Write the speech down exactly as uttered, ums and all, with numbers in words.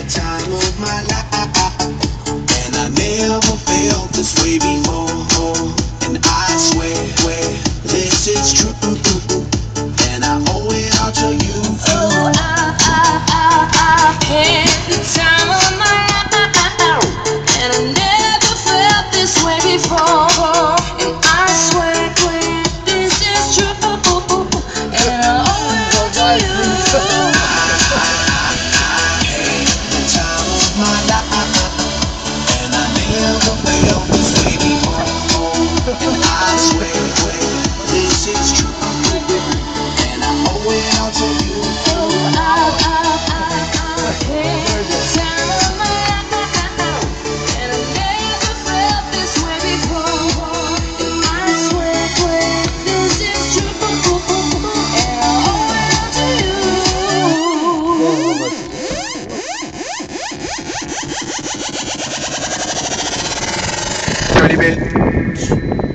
time of my life, and I never felt this way before. And I swear, swear this is true, and I owe it all to you. Oh, I, I, I, I had the time of my life, and I never felt this way before. And I swear, swear this is true, and I owe it all to you. The time of my life, and I never felt this way before. And I swear, swear this is true, and I owe it all to you. Oh, I, I, I, I had the time of my life, and I never felt this way before. And I swear, swear this is true, and I owe it all to you. Dirty bit.